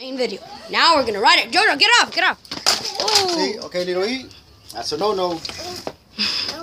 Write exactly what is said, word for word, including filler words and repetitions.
Main video. Now we're gonna ride it. Jojo, get off, get off. See, okay, little E. That's a no-no.